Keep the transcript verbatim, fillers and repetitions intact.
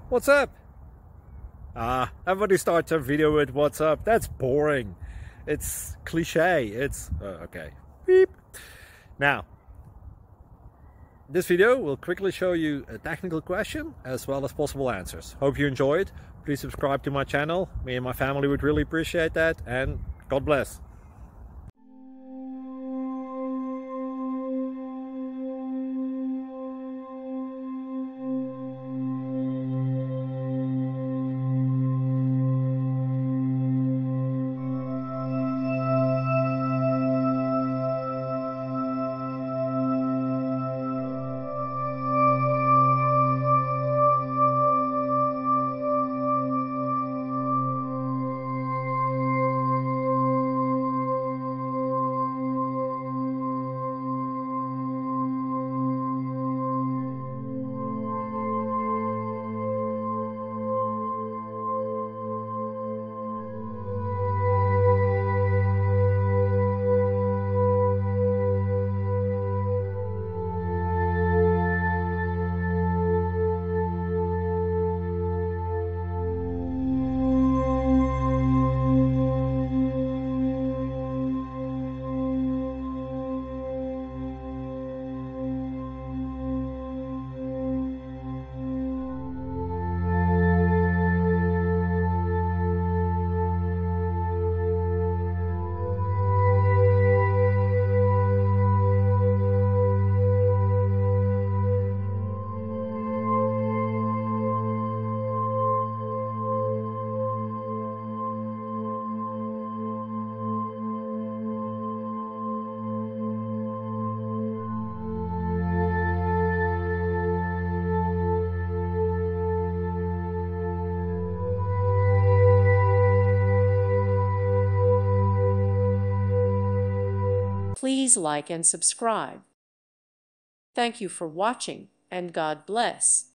What's up? Ah, everybody starts a video with what's up. That's boring. It's cliche. It's uh, okay. Beep. Now, this video will quickly show you a technical question as well as possible answers. Hope you enjoyed. Please subscribe to my channel. Me and my family would really appreciate that, and God bless. Please like and subscribe. Thank you for watching, and God bless.